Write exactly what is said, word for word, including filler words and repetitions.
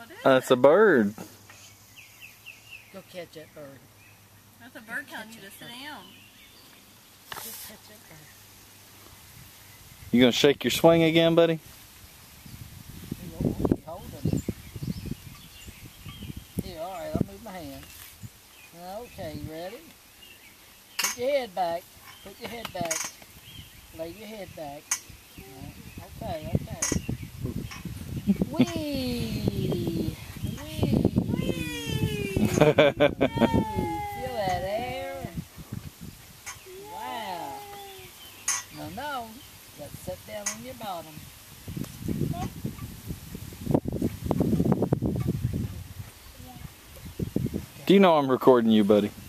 What is That's it? a bird. Go catch that bird. That's a bird telling you to sit down. Go catch that bird. You gonna shake your swing again, buddy? He's holding it. Here, all right, I'll move my hand. Okay, you ready? Put your head back. Put your head back. Lay your head back. Okay, okay. Wee! Wee! Wee! Feel that air? Wow. No, no. Let's sit down on your bottom. Do you know I'm recording you, buddy?